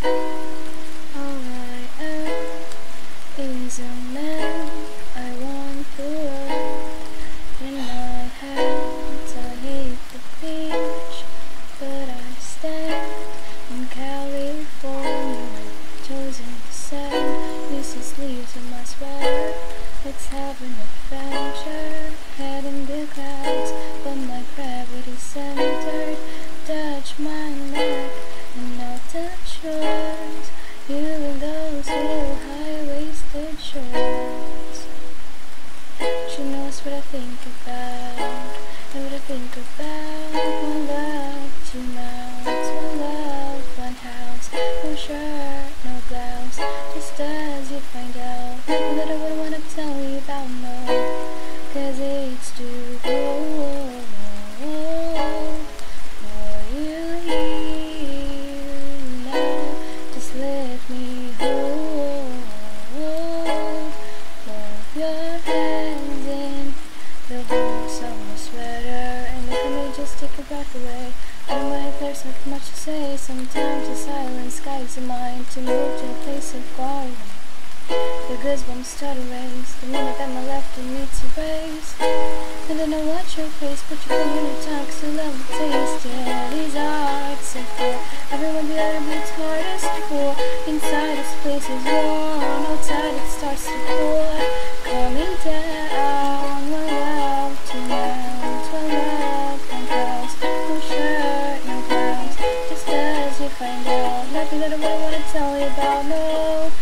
All I am is a man. I want the world in my hands. I hate the beach, but I stand in California, chosen the sand. Uses leaves in my sweater. Let's have an adventure. Head in the clouds, but my gravity centered. Touch my neck and I'll touch yours. You and those little high-waisted shorts. She knows what I think about, and what I think about. One love, two mouths, one love, one house. No shirt, no blouse, just as you find out that I wouldn't wanna tell you about, no, 'cause it's too cold for you here now. Just let me hold both your hands in the whole summer sweater, and if I may just take your breath away. I don't mind if there's not much to say. Sometimes the silence guides the mind to move to a place of far away. The goosebumps start to race the minute that my left hand meets your waist. And then I watch your face, put your finger in your tongue, 'cause you love the taste. Yeah, these hearts are full. Everyone the other beats hardest for. Inside this place is warm, outside it starts to pour. Coming down, one love, two mouths, one love, one house. No shirt, no blouse, just as you find out. Nothing that I really wanna tell you about, no.